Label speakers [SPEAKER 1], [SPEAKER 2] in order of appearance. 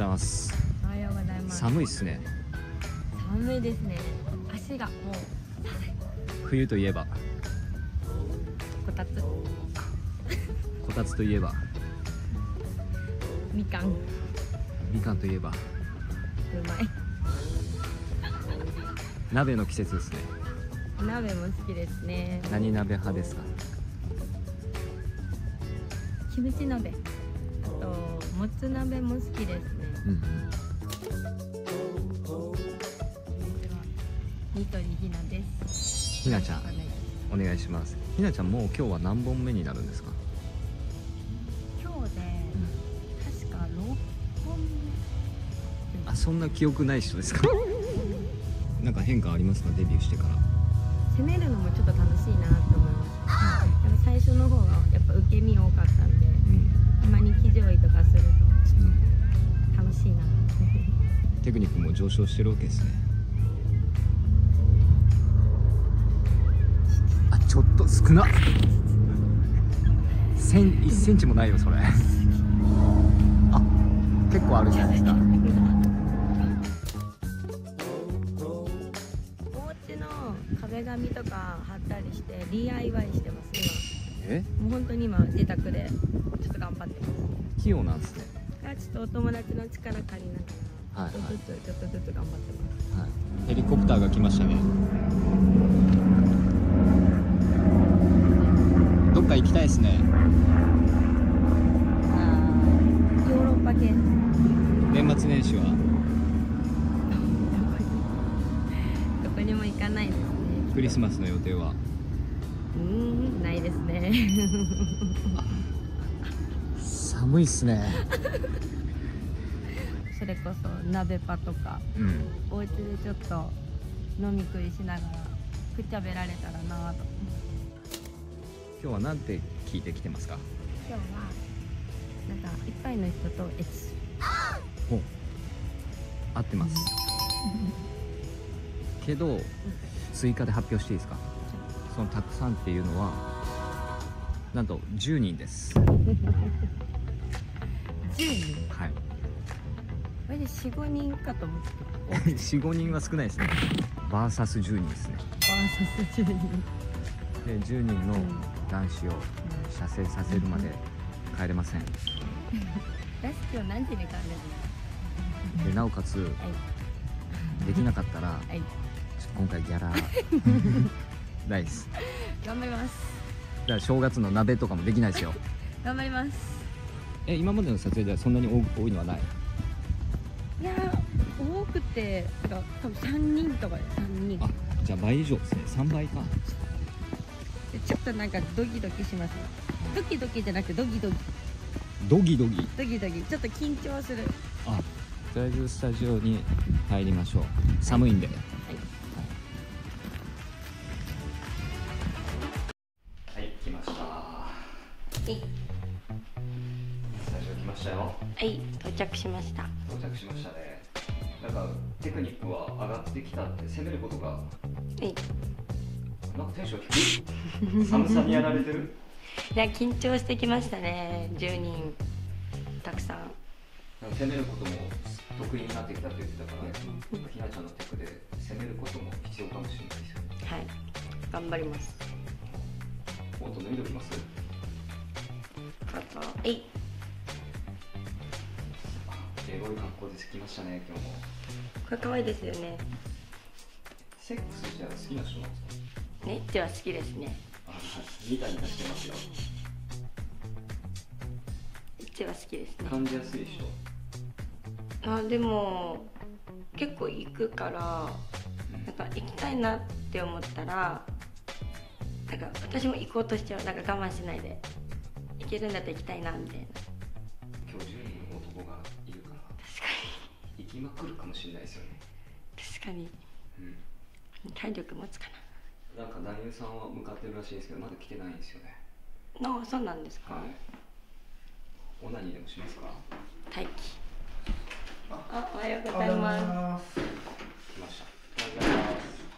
[SPEAKER 1] ざいます。
[SPEAKER 2] おはようございます。
[SPEAKER 1] 寒いっすね。
[SPEAKER 2] 寒いですね。足がもう
[SPEAKER 1] 冬といえば
[SPEAKER 2] こたつ
[SPEAKER 1] こたつといえば
[SPEAKER 2] みかんう
[SPEAKER 1] みかんといえば
[SPEAKER 2] まい
[SPEAKER 1] 鍋の季節ですね。
[SPEAKER 2] 鍋も好きですね。
[SPEAKER 1] 何鍋派ですか？
[SPEAKER 2] キムチ鍋、あともつ鍋も好きですね。ニトリひなです。
[SPEAKER 1] ひなちゃん、お願いします。ひなちゃん、もう今日は何本目になるんですか？
[SPEAKER 2] 今日で、確か6本目。
[SPEAKER 1] あ、そんな記憶ない人ですか？なんか変化ありますか？デビューしてから。
[SPEAKER 2] 攻めるのもちょっと楽しいなって思います。でも最初の方がやっぱ受け身多かったんで、たまに騎乗位とかすると楽しいな。
[SPEAKER 1] テクニックも上昇してるわけですね。あ、ちょっと少なっ。1センチもないよそれ。あ、結構あるじゃないですか。
[SPEAKER 2] お家の壁紙とか貼ったりして DIY してます今。もう本当に今自宅でちょっと頑張ってます。
[SPEAKER 1] 器用なんですね。
[SPEAKER 2] ちょっとお友達の力借りながら、ちょっとずつ頑張ってます。
[SPEAKER 1] はい、ヘリコプターが来ましたね。どっか行きたいですね。
[SPEAKER 2] ヨーロッパ系。
[SPEAKER 1] 年末年始は
[SPEAKER 2] どこにも行かないですね。
[SPEAKER 1] クリスマスの予定は
[SPEAKER 2] ないですね。
[SPEAKER 1] 寒いっすね。
[SPEAKER 2] それこそ鍋パとか、お家でちょっと飲み食いしながらくちゃべられたらなと。
[SPEAKER 1] 今日はなんて聞いてきてますか？
[SPEAKER 2] 今日はなんかいっぱいの人とエッチ。
[SPEAKER 1] ほう、合ってます。けど、追加で発表していいですか？そのたくさんっていうのはなんと10人です。
[SPEAKER 2] 10人。
[SPEAKER 1] はい。
[SPEAKER 2] これで4、5人かと思ってた。
[SPEAKER 1] 4、5人は少ないですね。バーサス10人ですね。
[SPEAKER 2] バーサス10人。
[SPEAKER 1] で10人の男子を射精させるまで帰れません。
[SPEAKER 2] ラス今日何時に帰るの？
[SPEAKER 1] でなおかつ、できなかったら、ちょっと今回ギャラないです。
[SPEAKER 2] 頑張ります。
[SPEAKER 1] だから正月の鍋とかもできないですよ。
[SPEAKER 2] 頑張ります。
[SPEAKER 1] 今までの撮影ではそんなに多いのはない？
[SPEAKER 2] いや多くて多分3人とかで3人。
[SPEAKER 1] あ、じゃあ倍以上ですね。3倍か。
[SPEAKER 2] ちょっとなんかドキドキしますね。ドキドキじゃなくてドギドギ。
[SPEAKER 1] ドギドギ。
[SPEAKER 2] ドギドギ。ちょっと緊張する。
[SPEAKER 1] あ、とりあえずスタジオに入りましょう。寒いんで。はい、来ました。スタジオ来ましたよ。
[SPEAKER 2] はい、到着しました。
[SPEAKER 1] 到着しましたね。なんかテクニックは上がってきたって攻めることが。なんかテンション低い。寒さにやられてる。
[SPEAKER 2] いや、緊張してきましたね。10人たくさん。
[SPEAKER 1] 攻めることも得意になってきたって言ってたから、ひなちゃんのテクで攻めることも必要かもしれないですよ。
[SPEAKER 2] はい、頑張ります。
[SPEAKER 1] コート脱いでおきます？エロい格好で来ましたね、今日も。
[SPEAKER 2] これ可愛いですよね。
[SPEAKER 1] セックスじゃ好きな人なんですか？
[SPEAKER 2] ネッチは好きですね。
[SPEAKER 1] あ、ニタニタしてますよ。
[SPEAKER 2] ネッチは好きですね。
[SPEAKER 1] 感じやすい人。
[SPEAKER 2] でも結構行くから、なんか行きたいなって思ったら、なんか私も行こうとしちゃう。なんか我慢しないで行けるんだったら行きたいなみたいな。
[SPEAKER 1] 今日10人の男がいるから確かに行きまくるかもしれないですよね。
[SPEAKER 2] 確かに、体力持つか
[SPEAKER 1] な。なんか男優さんは向かってるらしいですけど、まだ来てないんですよね。
[SPEAKER 2] そうなんですか。
[SPEAKER 1] オナニーでもしますか？
[SPEAKER 2] 待機。おはようございます。